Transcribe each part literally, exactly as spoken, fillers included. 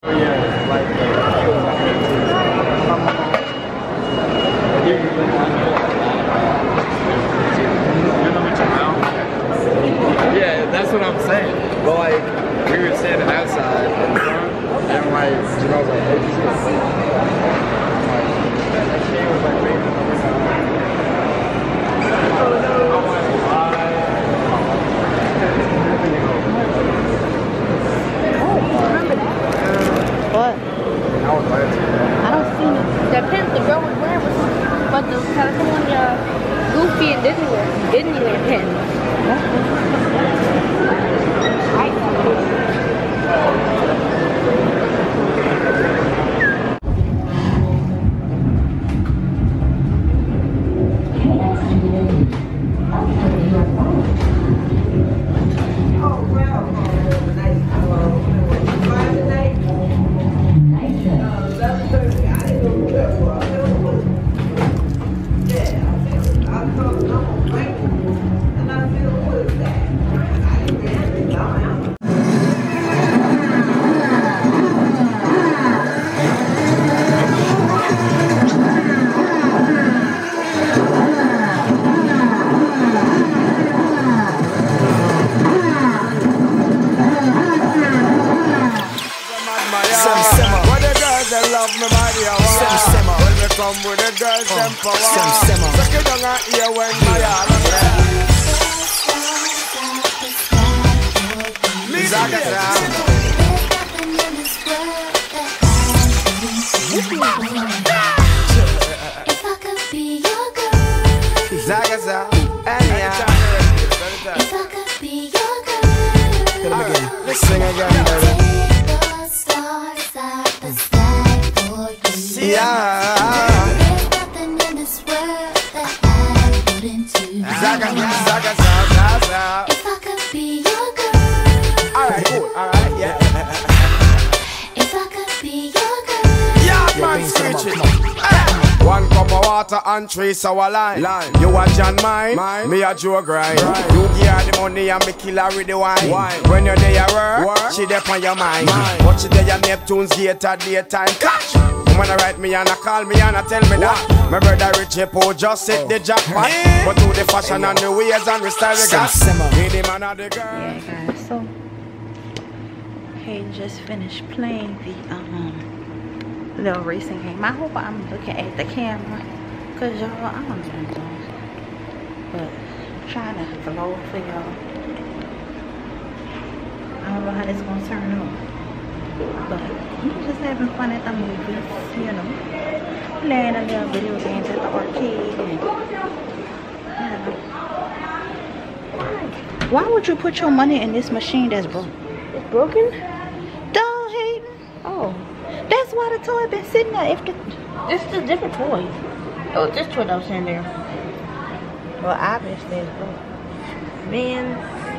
Yeah, like yeah, that's what I'm saying. But like, we were standing outside in front, and like, you know, I was like, hey, you see this? That shit was like raining over What? I don't see it. The pins the girl was wearing was, but the California Goofy and Disneyland, Disneyland pins. Right. Come with the girls, oh, them power. Suck it down and hear when my all Zaga if I could be your girl. Zaga if I could be your girl. Hit him again. Let's sing again, baby. Yeah. Zaga, zaga, zaga, zaga. If I could be your girl. Alright, cool, alright, yeah. If I could be your girl. Yeah, man, screech it. One cup of water and three sour lime. Lime. You a John mine, mine. Me a Joe grind. Right. You give her the money and me kill her with the wine. wine. When you're there work, work, she there on your mind. mind. But she there Neptune's gate at daytime. Catch! When I write me and I call me and I tell me that my brother Richie Poe just hit oh. the jackpot. Yeah. But to the fashion and the ways and the style we got. Be the man of the girl. Yeah, guys. So, okay, just finished playing the um little racing game. I hope I'm looking at the camera, cause y'all, I don't know, but I'm trying to vlog for y'all. I don't know how this gonna turn out. But I'm just having fun at the movies, you know, playing a little video games at the arcade, and, you know. Why would you put your money in this machine that's broken? It's broken? Don't hate. Oh, that's why the toy been sitting there. If the, it's a different toy. Oh, this toy that was in there. Well, obviously it's broken. Man.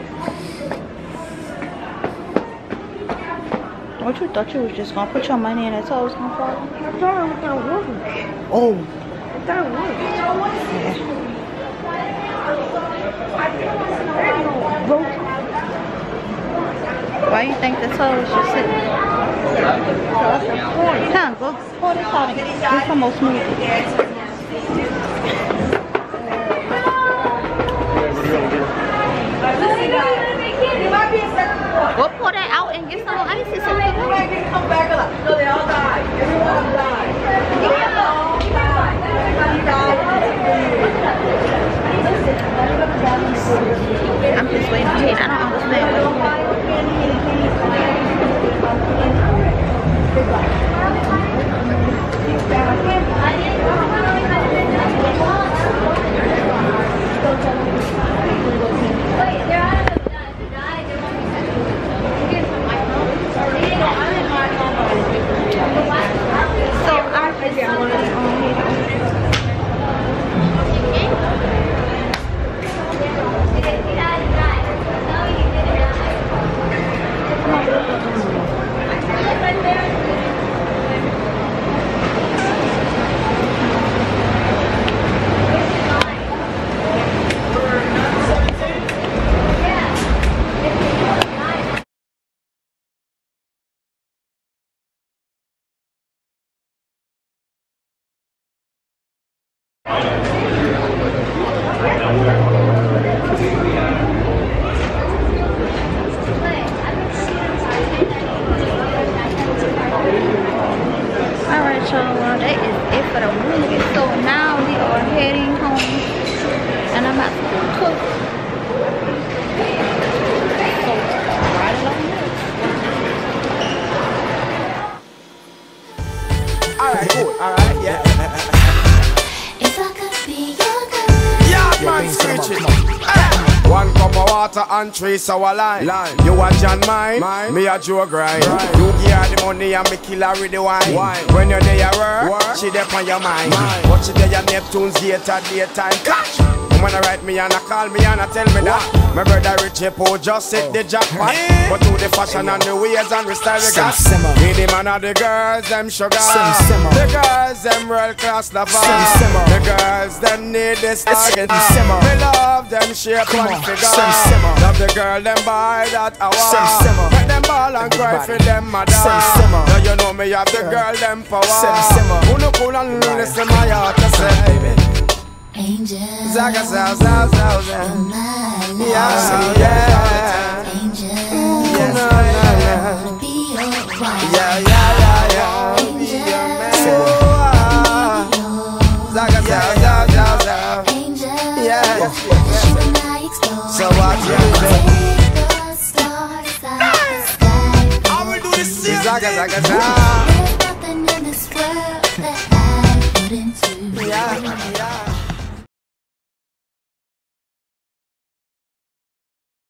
What you thought you was just gonna put your money in and so it was gonna fall? I thought it was gonna work. Oh. I thought it was. Yeah. Why you think the toe was just sitting there? Come on, go pour this out. This the most smooth. Go pour that out and get some ice and some food. Come back a lot. No, they all died. Everyone died. I'm just waiting to eat. I don't understand butter and three sour line. line. You a John mine, mine. Me a Joe grind. Right. You give her the money and me kill her with the wine. wine. When you're there work, work, she there on your mind. mind. But she there your Neptune's date at daytime. Catch! When I write me and I call me and I tell me that my brother Richie Poe just hit oh. the jackpot. Yeah. But to the fashion and the ways and the style we got. Me the man of the girls, them sugar. Sim, the girls, them world class lover. The girls, them need this target. Me love them shape and figure. Love the girl, them buy that hour. Make them ball and cry for them mother. Now you know me have the girl, them power. Who no cool and listen my heart to say. Angel, Zaga, zaga, zaga, zaga. Yeah, yeah. Angel, yeah, yeah. be your wife. Yeah, yeah, yeah, yeah. Be your man. Zaga, zaga, zaga, zaga. Angel, yeah. you and I explore. So what you do? Take the stars out the sky. I will do the same. Zaga, zaga, zaga.